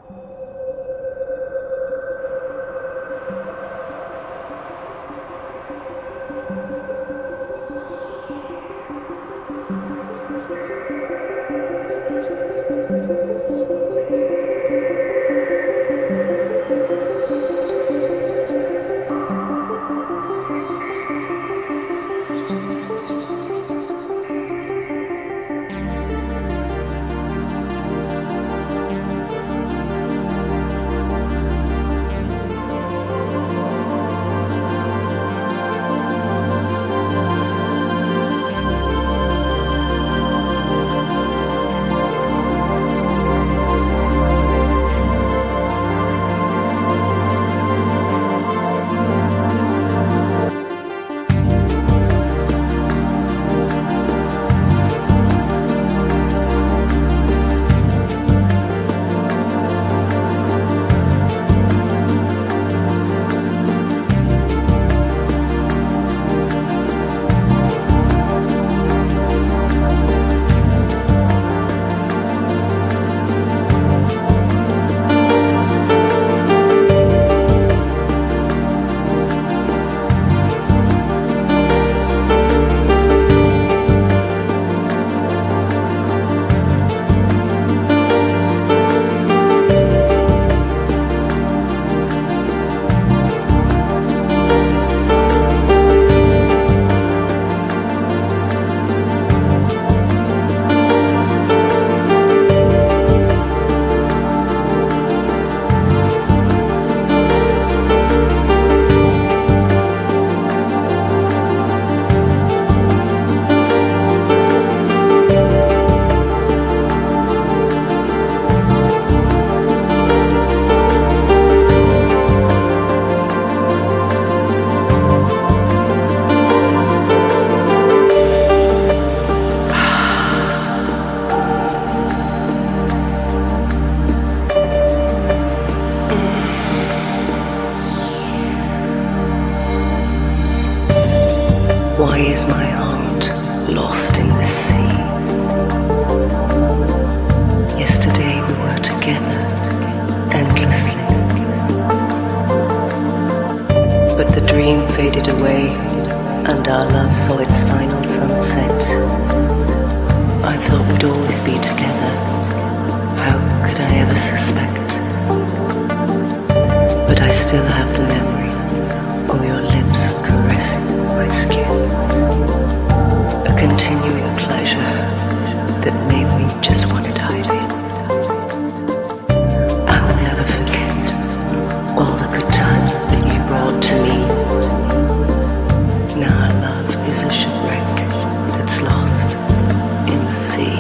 Why is my heart lost in the sea? Yesterday we were together endlessly, but the dream faded away and our love saw its final sunset. I thought we'd always be together. How could I ever suspect? But I still have the memory of your lips caressing my skin, a continuing pleasure that made me just want to dive in. I will never forget all the good times that you brought to me. Now our love is a shipwreck that's lost in the sea.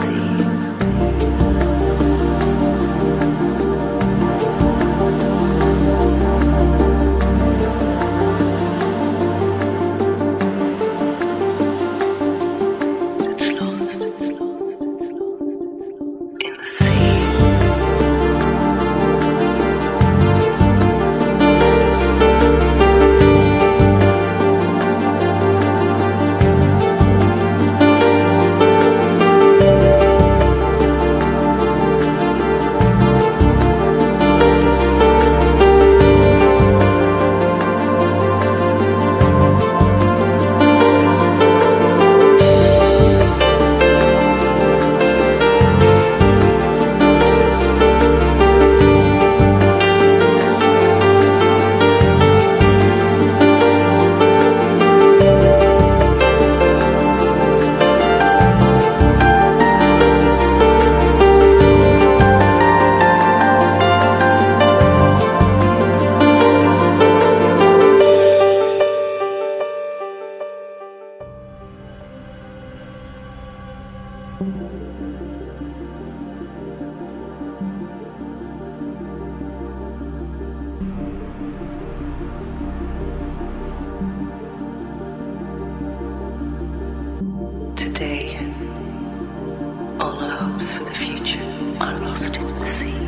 Today, all our hopes for the future are lost in the sea.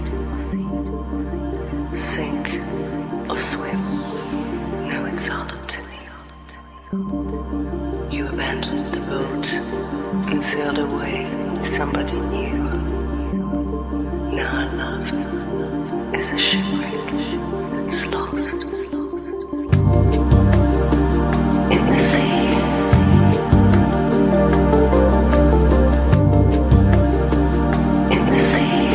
Sink or swim, now it's all up to me. You abandoned the boat and sailed away with somebody new. Now our love is a shipwreck that's lost in the sea. In the sea.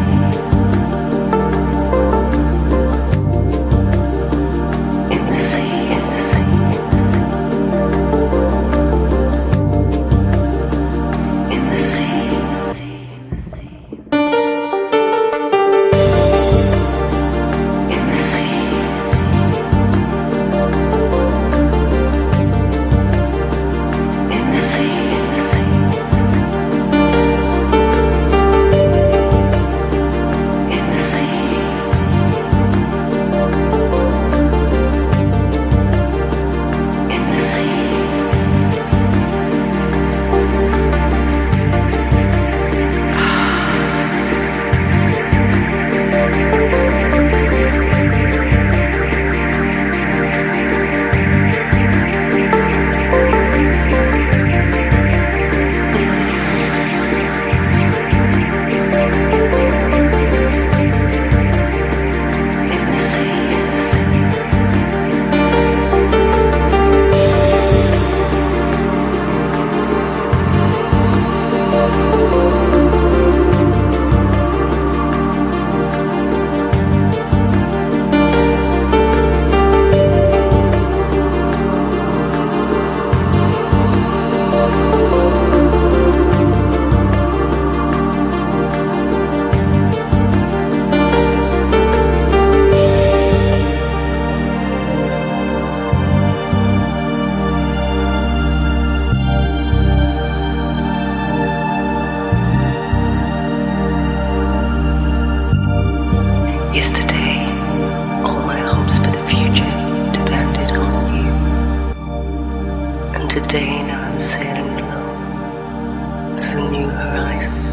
In the sea. In the sea. In the sea. Yesterday, all my hopes for the future depended on you. And today now I'm sailing alone to the new horizon.